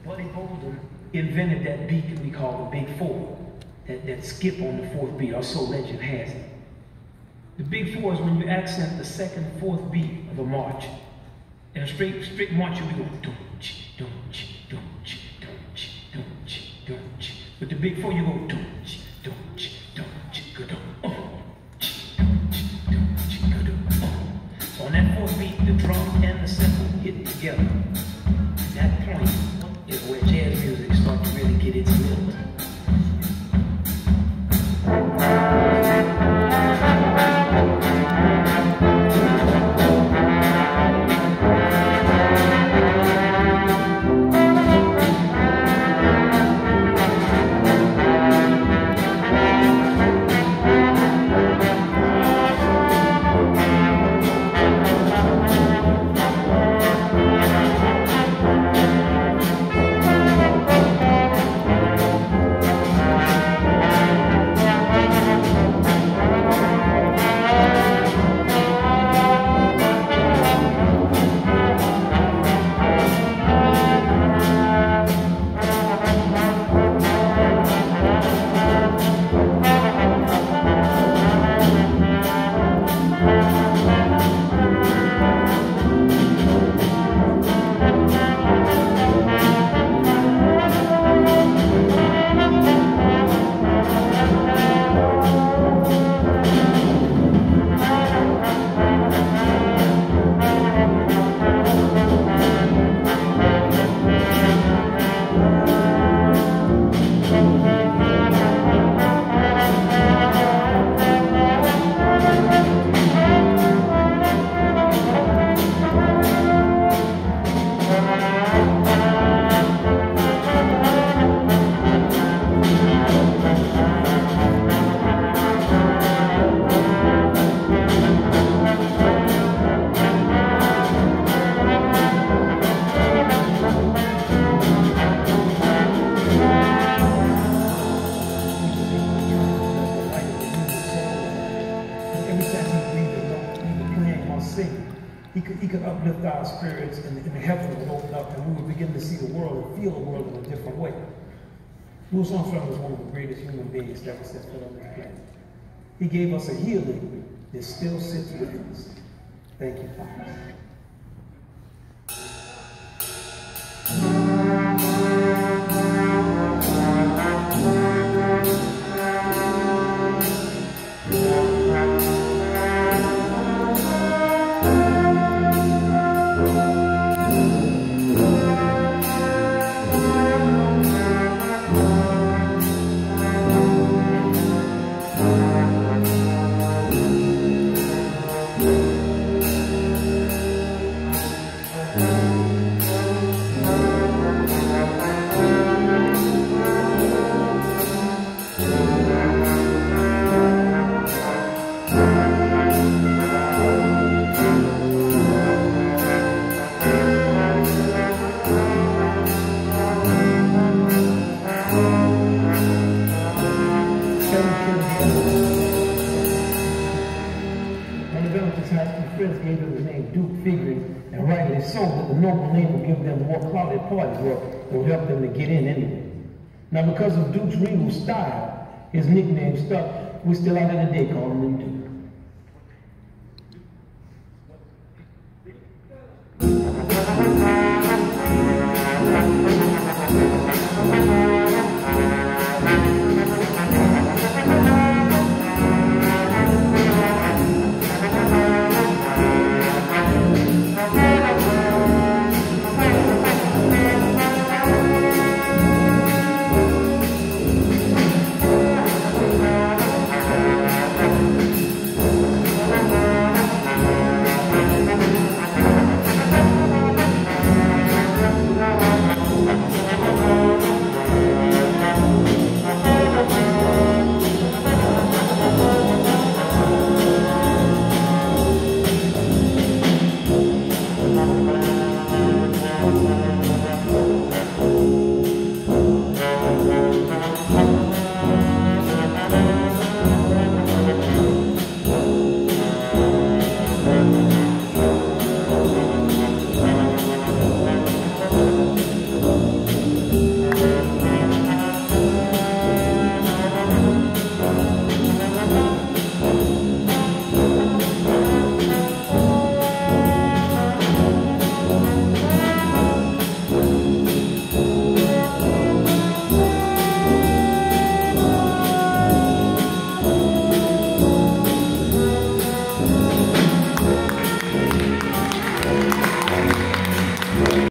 Buddy Bolden invented that beat that we call the Big Four, that skip on the fourth beat, or so legend has it. The Big Four is when you accent the second, fourth beat of a march. In a straight march, you'll be going dum-ch, dum-ch, dum-ch, dum-ch, dum-ch, dum-ch. With the Big Four, you go dum-ch, dum-ch, dum-ch, go-dum, So on that fourth beat, the drum and the cymbal hit together. That point is where jazz music starts to really get its lilt. He could uplift our spirits, and the heaven would open up, and we would begin to see the world and feel the world in a different way. Louis Armstrong was one of the greatest human beings that ever set foot on this planet. He gave us a healing that still sits with us. Thank you, Father. Friends gave him the name Duke, figuring, and rightly so, that the noble name would give them more crowded parties where it would help them to get in anyway. Now, because of Duke's regal style, his nickname stuck. We still out of the day calling him Duke.